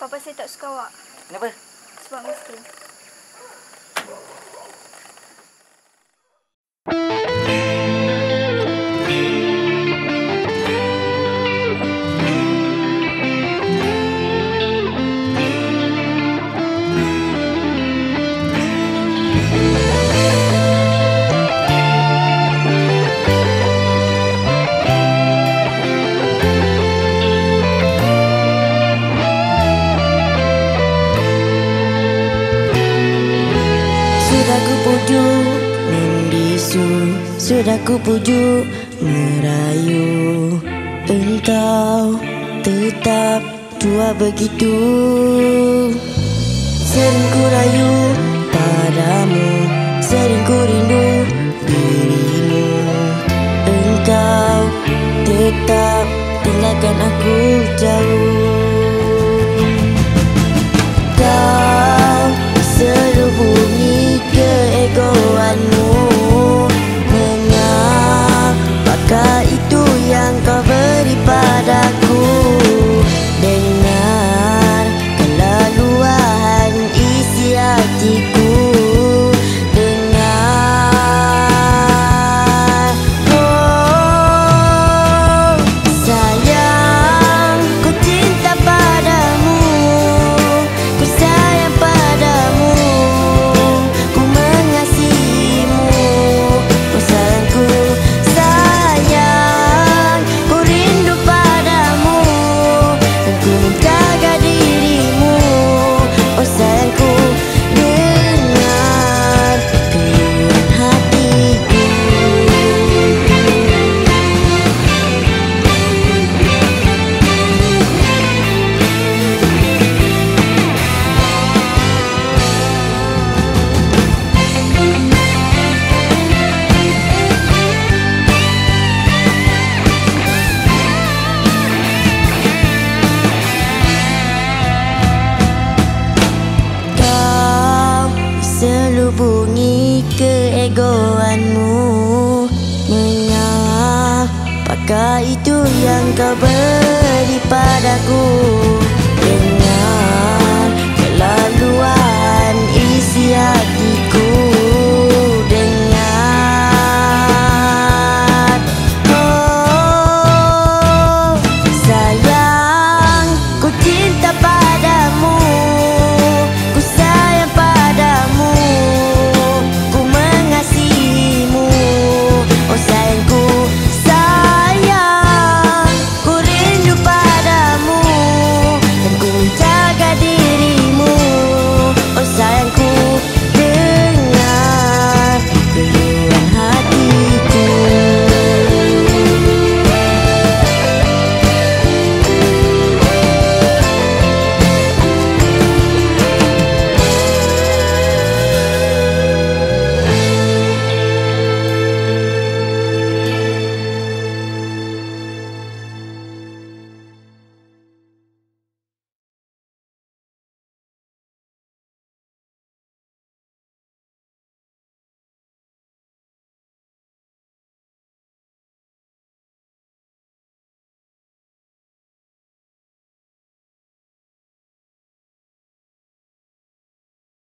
Papa saya tak suka awak. Kenapa? Sebab miskin. Sudah ku pujuk membisu, sudah ku pujuk merayu, engkau tetap tua begitu. Sering ku rayu padamu, sering ku rindu dirimu, engkau tetap tinggalkan aku jauh. Kau selubungi keegoanmu, mengapakah itu yang kau beri padaku? Dengar kelaluan isi hatiku, dengar. Oh sayang, ku cinta padamu, ku sayang padamu, ku mengasihimu. Oh sayangku, sayang, ku rindu padamu, dan ku menjaga dirimu. Oh sayangku, dengar keluhan hatiku. Kau selubungi keegoanmu, mengapakah itu yang kau beri padaku?